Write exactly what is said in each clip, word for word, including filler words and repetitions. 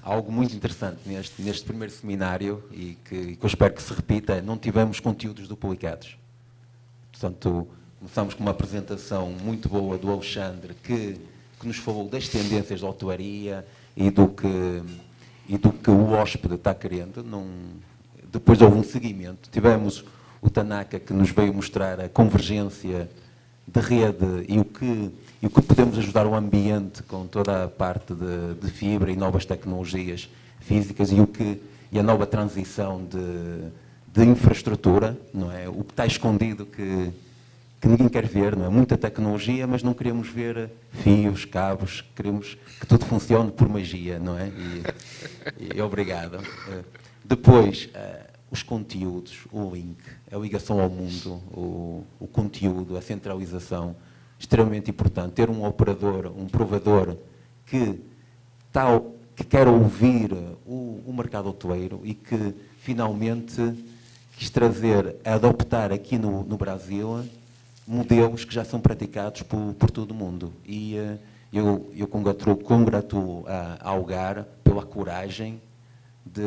algo muito interessante neste, neste primeiro seminário e que, que eu espero que se repita, não tivemos conteúdos duplicados. Portanto, começamos com uma apresentação muito boa do Alexandre, que, que nos falou das tendências da hotelaria e do que, e do que o hóspede está querendo. Não, depois houve um seguimento. Tivemos o Tanaka, que nos veio mostrar a convergência de rede e o que, e o que podemos ajudar o ambiente com toda a parte de, de fibra e novas tecnologias físicas e, o que, e a nova transição de, de infraestrutura, não é? O que está escondido que, que ninguém quer ver, não é? Muita tecnologia, mas não queremos ver fios, cabos, queremos que tudo funcione por magia, não é? E, e obrigado. Depois, os conteúdos, o link, a ligação ao mundo, o, o conteúdo, a centralização, extremamente importante. Ter um operador, um provador que, tá, que quer ouvir o, o mercado hoteleiro e que finalmente quis trazer, adoptar aqui no, no Brasil modelos que já são praticados por, por todo o mundo. E uh, eu, eu congratulo, congratulo a, a Algar pela coragem de,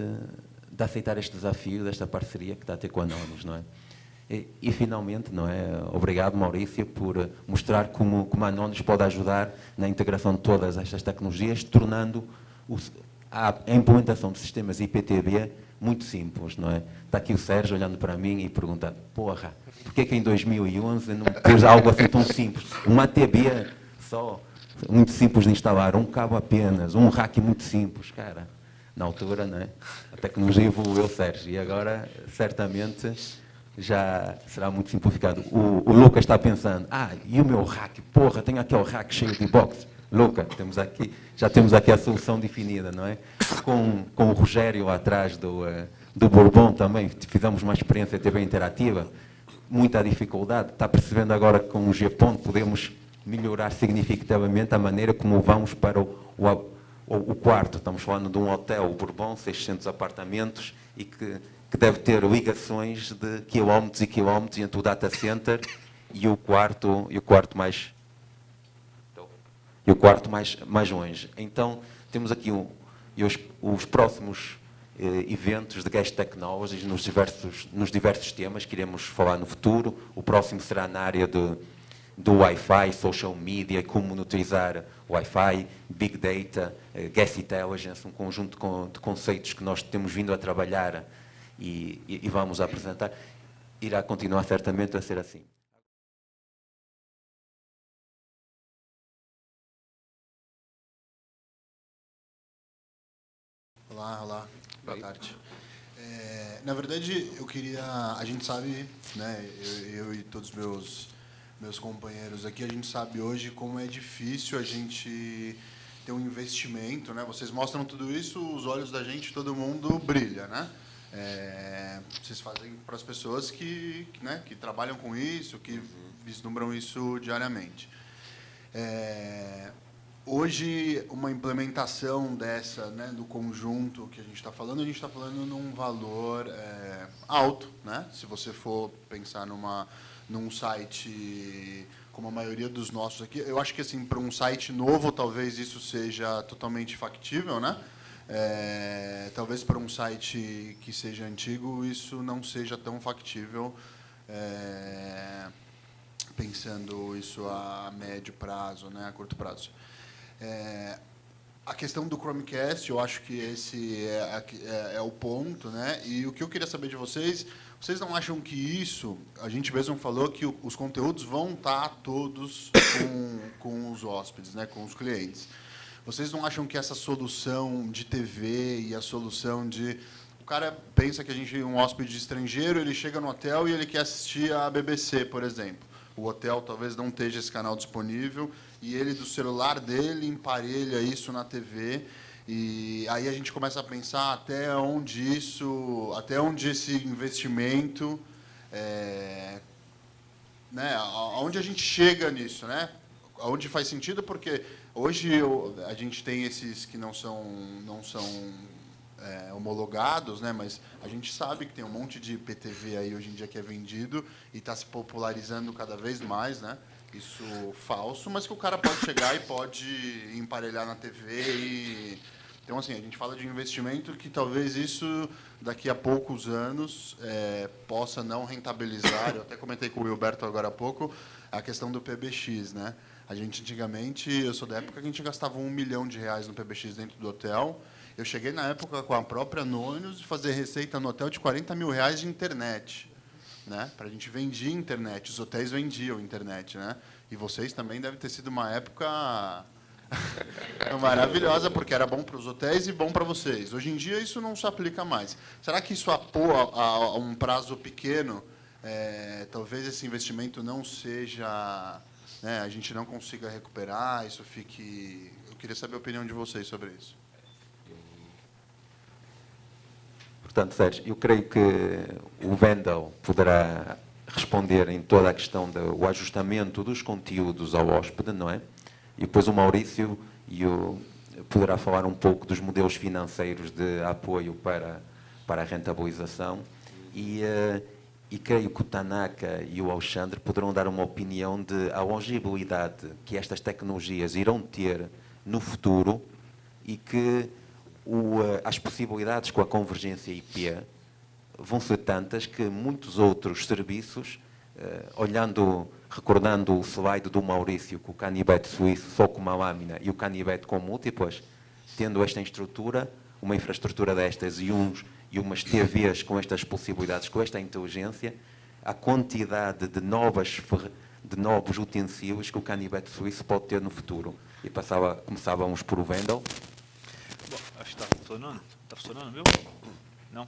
de aceitar este desafio, desta parceria que está a ter com a Anonis, não é? E, e finalmente, não é? Obrigado, Maurício, por mostrar como, como a Anonis pode ajudar na integração de todas estas tecnologias, tornando o, a, a implementação de sistemas I P T B muito simples, não é? Está aqui o Sérgio olhando para mim e perguntando, porra, porquê que em dois mil e onze não pôs algo assim tão simples? Uma A T B só, muito simples de instalar, um cabo apenas, um rack muito simples, cara. Na altura, não é? A tecnologia evoluiu, Sérgio, e agora, certamente, já será muito simplificado. O, o Lucas está pensando, ah, e o meu rack? Porra, tenho aquele rack cheio de boxes. Lucas, temos aqui, já temos aqui a solução definida, não é? Com, com o Rogério lá atrás do, uh, do Bourbon também, fizemos uma experiência T V interativa, muita dificuldade. Está percebendo agora que com o G-Ponto podemos melhorar significativamente a maneira como vamos para o, o, o quarto. Estamos falando de um hotel, o Bourbon, seiscentos apartamentos, e que, que deve ter ligações de quilómetros e quilómetros entre o data center e o quarto, e o quarto mais... e o quarto mais, mais longe. Então, temos aqui um, os, os próximos eh, eventos de Guest Technologies nos diversos, nos diversos temas que iremos falar no futuro. O próximo será na área de, do Wi-Fi, social media, como monitorizar Wi-Fi, Big Data, eh, Guest Intelligence, um conjunto de, de conceitos que nós temos vindo a trabalhar e, e, e vamos apresentar. Irá continuar certamente a ser assim. Olá, olá, boa tarde. É, na verdade, eu queria, a gente sabe, né, eu, eu e todos os meus, meus companheiros aqui, a gente sabe hoje como é difícil a gente ter um investimento, né? Vocês mostram tudo isso, os olhos da gente, todo mundo brilha, né? É, vocês fazem para as pessoas que, né, que trabalham com isso, que vislumbram isso diariamente. É, hoje, uma implementação dessa, né, do conjunto que a gente está falando, a gente está falando num valor é, alto, né? Se você for pensar numa, num site como a maioria dos nossos aqui, eu acho que assim, para um site novo, talvez isso seja totalmente factível, né? É, talvez para um site que seja antigo, isso não seja tão factível, é, pensando isso a médio prazo, né, a curto prazo. É, a questão do Chromecast, eu acho que esse é, é, é o ponto, né? E o que eu queria saber de vocês, vocês não acham que isso, a gente mesmo falou que os conteúdos vão estar todos com, com os hóspedes, né, com os clientes. Vocês não acham que essa solução de T V e a solução de... O cara pensa que a gente é um hóspede estrangeiro, ele chega no hotel e ele quer assistir a B B C, por exemplo. O hotel talvez não esteja esse canal disponível e ele, do celular dele, emparelha isso na T V. E aí a gente começa a pensar até onde isso, até onde esse investimento, é, né, aonde a gente chega nisso, né? Aonde faz sentido, porque hoje eu, a gente tem esses que não são, não são é, homologados, né? Mas a gente sabe que tem um monte de I P T V aí hoje em dia que é vendido e está se popularizando cada vez mais, né? Isso falso, mas que o cara pode chegar e pode emparelhar na T V e, Então, assim, a gente fala de investimento que talvez isso, daqui a poucos anos, é, possa não rentabilizar. Eu até comentei com o Wilberto agora há pouco a questão do P B X, né? A gente, antigamente, eu sou da época que a gente gastava um milhão de reais no P B X dentro do hotel. Eu cheguei, na época, com a própria Nônios, de fazer receita no hotel de quarenta mil reais de internet. Né? Para a gente vendia internet, os hotéis vendiam internet. Né? E vocês também devem ter sido uma época... maravilhosa, porque era bom para os hotéis e bom para vocês. Hoje em dia, isso não se aplica mais. Será que isso apoia a, a um prazo pequeno? É, talvez esse investimento não seja... Né, a gente não consiga recuperar, isso fique... Eu queria saber a opinião de vocês sobre isso. Portanto, Sérgio, eu creio que o Wendel poderá responder em toda a questão do ajustamento dos conteúdos ao hóspede, não é? E depois o Maurício e o, poderá falar um pouco dos modelos financeiros de apoio para, para a rentabilização. E, uh, e creio que o Tanaka e o Alexandre poderão dar uma opinião de a longevidade que estas tecnologias irão ter no futuro e que o, uh, as possibilidades com a convergência I P vão ser tantas que muitos outros serviços, uh, olhando... recordando o slide do Maurício, com o canivete suíço só com uma lâmina e o canivete com múltiplas, tendo esta estrutura, uma infraestrutura destas e, uns, e umas T Vs com estas possibilidades, com esta inteligência, a quantidade de, novas, de novos utensílios que o canivete suíço pode ter no futuro. E passava, começávamos por o Wendel. Bom, acho que está funcionando. Está funcionando, viu? Não?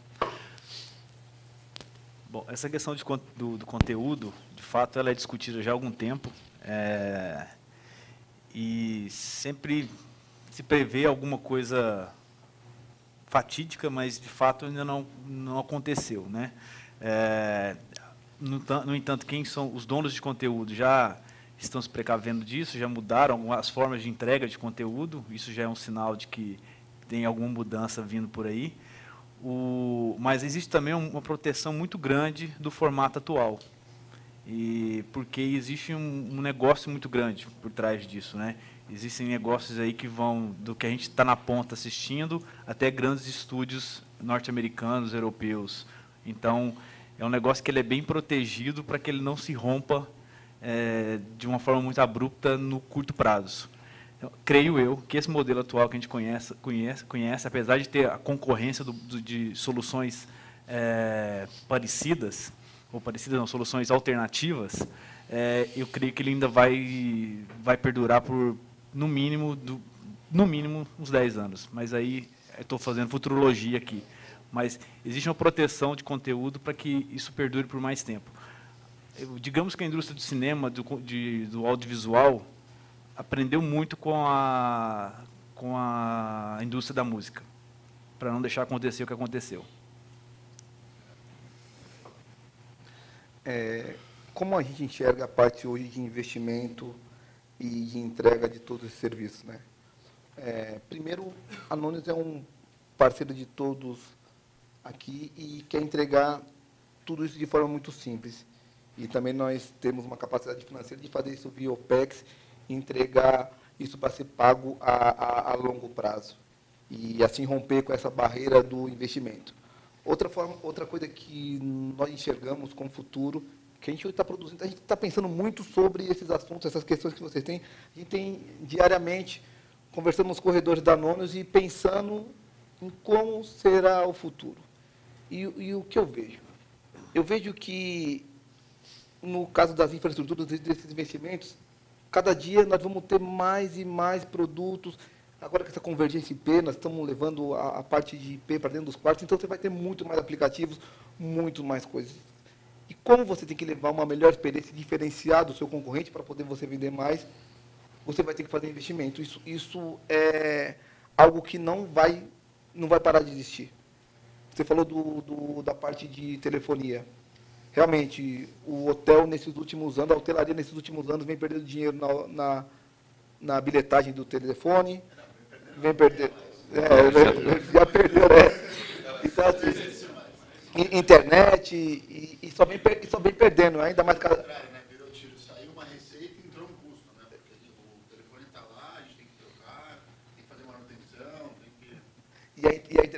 Bom, essa questão de, do, do conteúdo, de fato, ela é discutida já há algum tempo. É, e sempre se prevê alguma coisa fatídica, mas, de fato, ainda não, não aconteceu. Né? É, no, no entanto, quem são os donos de conteúdo já estão se precavendo disso, já mudaram as formas de entrega de conteúdo, isso já é um sinal de que tem alguma mudança vindo por aí. O, mas existe também uma proteção muito grande do formato atual, e porque existe um, um negócio muito grande por trás disso, né? Existem negócios aí que vão do que a gente está na ponta assistindo até grandes estúdios norte-americanos, europeus. Então é um negócio que ele é bem protegido para que ele não se rompa é, de uma forma muito abrupta no curto prazo. Então, creio eu que esse modelo atual que a gente conhece, conhece, conhece apesar de ter a concorrência do, do, de soluções é, parecidas, ou parecidas não, soluções alternativas, é, eu creio que ele ainda vai, vai perdurar por, no mínimo, do, no mínimo, uns dez anos. Mas aí, estou fazendo futurologia aqui. Mas existe uma proteção de conteúdo para que isso perdure por mais tempo. Eu, digamos que a indústria do cinema, do, de, do audiovisual, aprendeu muito com a, com a indústria da música, para não deixar acontecer o que aconteceu. É, como a gente enxerga a parte hoje de investimento e de entrega de todos esses serviços? Né? É, primeiro, a Nônios é um parceiro de todos aqui e quer entregar tudo isso de forma muito simples. E também nós temos uma capacidade financeira de fazer isso via OPEX, entregar isso para ser pago a, a, a longo prazo e assim romper com essa barreira do investimento. Outra forma, outra coisa que nós enxergamos como futuro, que a gente está produzindo, a gente está pensando muito sobre esses assuntos, essas questões que vocês têm, a gente tem diariamente conversando nos corredores da Nônios e pensando em como será o futuro. E, e o que eu vejo? Eu vejo que, no caso das infraestruturas, desses investimentos, cada dia nós vamos ter mais e mais produtos. Agora, com essa convergência I P, nós estamos levando a, a parte de I P para dentro dos quartos, então você vai ter muito mais aplicativos, muito mais coisas. E como você tem que levar uma melhor experiência diferenciada do seu concorrente para poder você vender mais, você vai ter que fazer investimento. Isso, isso é algo que não vai, não vai parar de existir. Você falou do, do, da parte de telefonia. Realmente, o hotel, nesses últimos anos, a hotelaria, nesses últimos anos, vem perdendo dinheiro na, na, na bilhetagem do telefone, vem perder. É, já perdeu, né? Então, assim, internet, e, e, só vem, e só vem perdendo, ainda mais... Cada... Virou tiro, saiu uma receita e entrou um custo, né? Porque o telefone está lá, a gente tem que trocar, tem que fazer manutenção, tem que...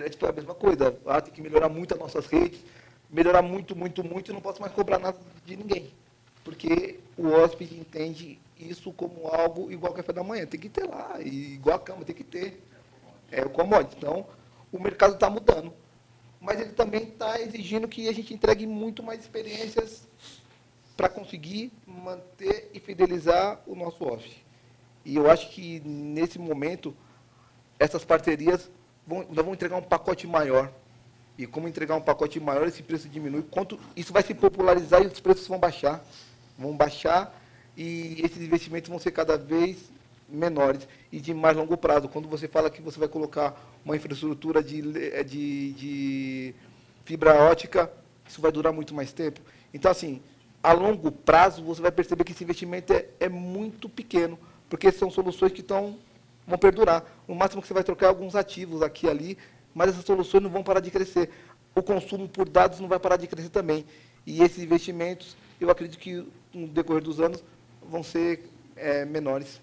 internet foi a mesma coisa. Ah, tem que melhorar muito as nossas redes, melhorar muito, muito, muito, e não posso mais cobrar nada de ninguém. Porque o hóspede entende isso como algo igual ao café da manhã. Tem que ter lá, e igual a cama, tem que ter. É o commodity. Então, o mercado está mudando. Mas ele também está exigindo que a gente entregue muito mais experiências para conseguir manter e fidelizar o nosso hóspede. E eu acho que, nesse momento, essas parcerias vão, nós vamos entregar um pacote maior. E como entregar um pacote maior, esse preço diminui. Quanto isso vai se popularizar e os preços vão baixar. Vão baixar e esses investimentos vão ser cada vez menores e de mais longo prazo. Quando você fala que você vai colocar uma infraestrutura de, de, de fibra ótica, isso vai durar muito mais tempo. Então, assim, a longo prazo, você vai perceber que esse investimento é, é muito pequeno, porque são soluções que estão, vão perdurar. No máximo que você vai trocar alguns ativos aqui e ali, mas essas soluções não vão parar de crescer. O consumo por dados não vai parar de crescer também. E esses investimentos, eu acredito que, no decorrer dos anos, vão ser é, menores.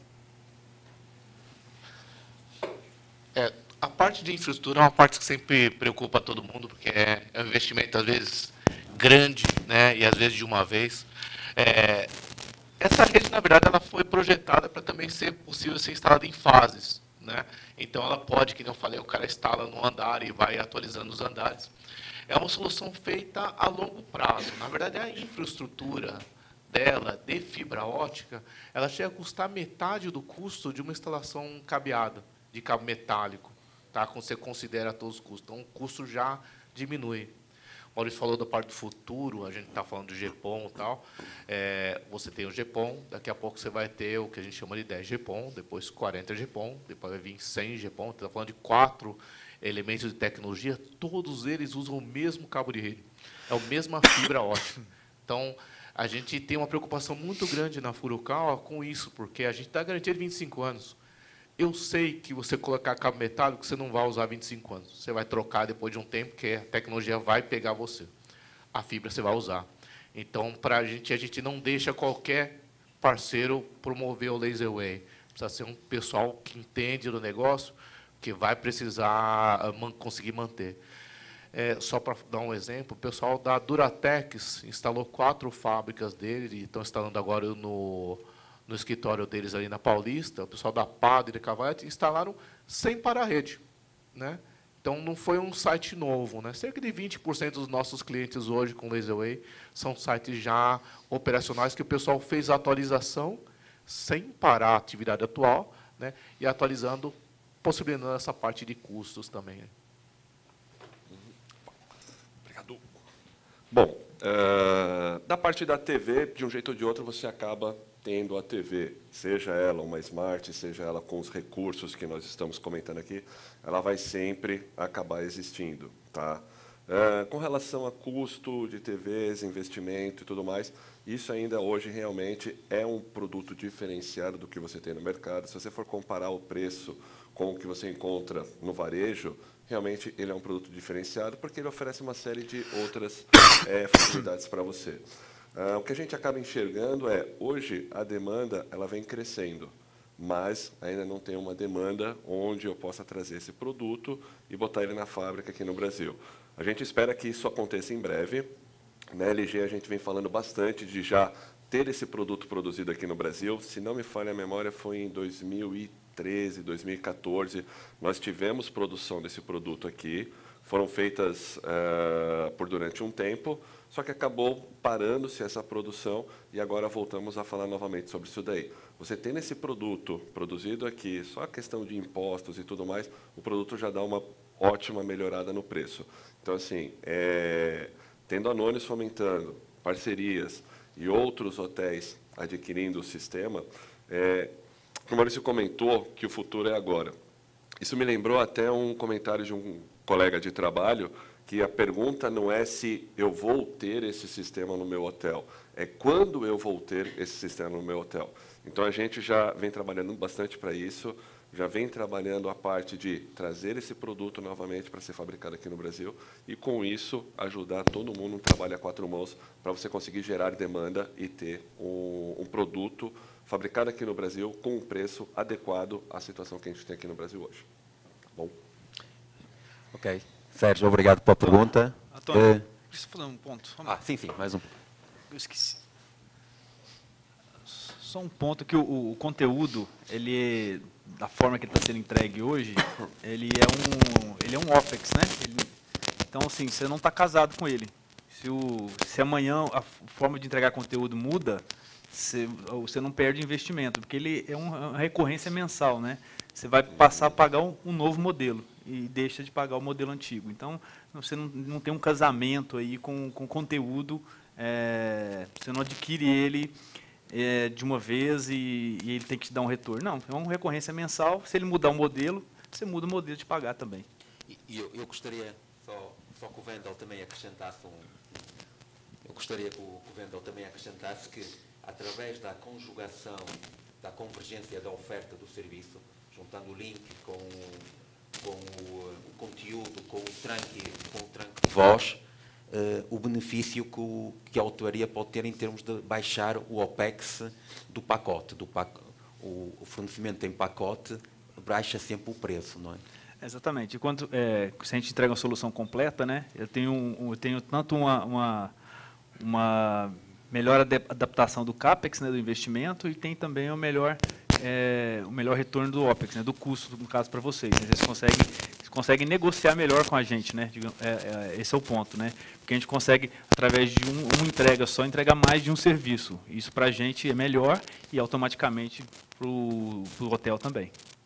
É, a parte de infraestrutura é uma parte que sempre preocupa todo mundo, porque é, é um investimento, às vezes, grande, né, e às vezes de uma vez. É, essa rede, na verdade, ela foi projetada para também ser possível ser instalada em fases, né? Então, ela pode, que eu falei, o cara instala no andar e vai atualizando os andares. É uma solução feita a longo prazo. Na verdade, a infraestrutura dela, de fibra ótica, ela chega a custar metade do custo de uma instalação cabeada, de cabo metálico, tá? Quando você considera todos os custos. Então, o custo já diminui. O Maurício falou da parte do futuro, a gente está falando de GPON e tal. É, você tem o GPON, daqui a pouco você vai ter o que a gente chama de dez GPON, depois quarenta GPON, depois vai vir cem GPON. Está falando de quatro elementos de tecnologia, todos eles usam o mesmo cabo de rede. É a mesma fibra ótica. Então, a gente tem uma preocupação muito grande na Furukawa com isso, porque a gente dá garantia de vinte e cinco anos. Eu sei que você colocar cabo metálico, você não vai usar vinte e cinco anos. Você vai trocar depois de um tempo, que a tecnologia vai pegar você. A fibra você vai usar. Então, para a gente, a gente não deixa qualquer parceiro promover o LaserWay. Precisa ser um pessoal que entende do negócio, que vai precisar man, conseguir manter. É, só para dar um exemplo, o pessoal da Duratex instalou quatro fábricas dele, e estão instalando agora no... no escritório deles ali na Paulista, o pessoal da Padre e Cavalete instalaram sem para-rede, né? Então, não foi um site novo, né? Cerca de vinte por cento dos nossos clientes hoje com LaserWay são sites já operacionais que o pessoal fez a atualização sem parar a atividade atual, né? E atualizando, possibilitando essa parte de custos também. Né? Obrigado. Bom, uh, da parte da T V, de um jeito ou de outro, você acaba tendo a T V, seja ela uma Smart, seja ela com os recursos que nós estamos comentando aqui, ela vai sempre acabar existindo. Tá? Uh, com relação a custo de T Vs, investimento e tudo mais, isso ainda hoje realmente é um produto diferenciado do que você tem no mercado. Se você for comparar o preço com o que você encontra no varejo, realmente ele é um produto diferenciado, porque ele oferece uma série de outras é, facilidades para você. Uh, o que a gente acaba enxergando é, hoje, a demanda ela vem crescendo, mas ainda não tem uma demanda onde eu possa trazer esse produto e botar ele na fábrica aqui no Brasil. A gente espera que isso aconteça em breve. Na L G, a gente vem falando bastante de já ter esse produto produzido aqui no Brasil. Se não me falha a memória, foi em dois mil e treze, dois mil e quatorze, nós tivemos produção desse produto aqui. Foram feitas uh, por durante um tempo, só que acabou parando-se essa produção e agora voltamos a falar novamente sobre isso daí. Você tendo esse produto produzido aqui, só a questão de impostos e tudo mais, o produto já dá uma ótima melhorada no preço. Então, assim, é, tendo a Nones fomentando, parcerias e outros hotéis adquirindo o sistema, é, o Maurício comentou que o futuro é agora. Isso me lembrou até um comentário de um colega de trabalho, que a pergunta não é se eu vou ter esse sistema no meu hotel, é quando eu vou ter esse sistema no meu hotel. Então, a gente já vem trabalhando bastante para isso, já vem trabalhando a parte de trazer esse produto novamente para ser fabricado aqui no Brasil e, com isso, ajudar todo mundo no trabalho a quatro mãos para você conseguir gerar demanda e ter um, um produto fabricado aqui no Brasil com um preço adequado à situação que a gente tem aqui no Brasil hoje. Tá bom? Ok. Sérgio, obrigado pela pergunta. Antônio, Eh, deixa eu fazer um ponto. ah, sim, sim, mais um. Eu esqueci. Só um ponto que o, o conteúdo, ele, da forma que ele está sendo entregue hoje, ele é um, ele é um OPEX, né? Ele, então, assim, você não está casado com ele. Se, o, se amanhã a forma de entregar conteúdo muda, você, você não perde investimento, porque ele é uma recorrência mensal, né? Você vai passar a pagar um, um novo modelo e deixa de pagar o modelo antigo. Então, você não, não tem um casamento aí com, com conteúdo, é, você não adquire ele é, de uma vez e, e ele tem que te dar um retorno. Não, é uma recorrência mensal. Se ele mudar o modelo, você muda o modelo de pagar também. E, e eu, eu gostaria só, só que o Wendel também acrescentasse um... Eu gostaria que o, que o Wendel também acrescentasse que, através da conjugação, da convergência da oferta do serviço, juntando o link com, com o, o conteúdo, com o tranque, com o tranque de voz, uh, o benefício que, o, que a hotelaria pode ter em termos de baixar o OPEX do pacote. Do pac, o, o fornecimento em pacote baixa sempre o preço, não é? Exatamente. Enquanto, é, se a gente entrega uma solução completa, né, eu tenho, um, eu tenho tanto uma, uma, uma melhor adaptação do CAPEX, né, do investimento, e tem também o melhor, é, o melhor retorno do OPEX, né, do custo, no caso, para vocês. Vocês conseguem, vocês conseguem negociar melhor com a gente, né, é, é, esse é o ponto, né, porque a gente consegue, através de um, uma entrega só, entregar mais de um serviço. Isso para a gente é melhor e automaticamente para o hotel também.